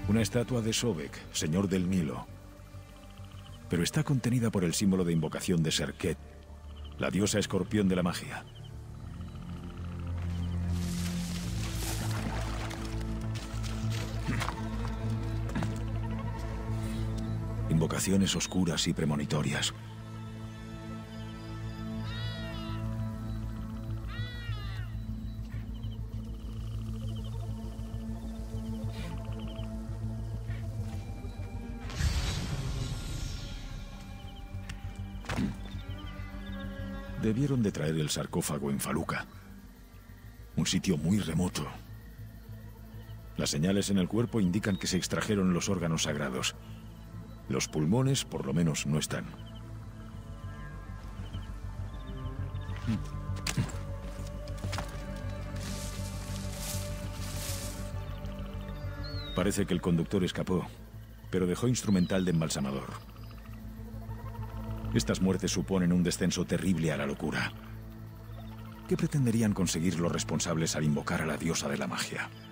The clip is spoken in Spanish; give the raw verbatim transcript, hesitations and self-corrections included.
Una estatua de Sobek, señor del Nilo. Pero está contenida por el símbolo de invocación de Serket, la diosa escorpión de la magia. Invocaciones oscuras y premonitorias. Debieron de traer el sarcófago en Faluca, un sitio muy remoto. Las señales en el cuerpo indican que se extrajeron los órganos sagrados. Los pulmones, por lo menos, no están. Parece que el conductor escapó, pero dejó instrumental de embalsamador. Estas muertes suponen un descenso terrible a la locura. ¿Qué pretenderían conseguir los responsables al invocar a la diosa de la magia?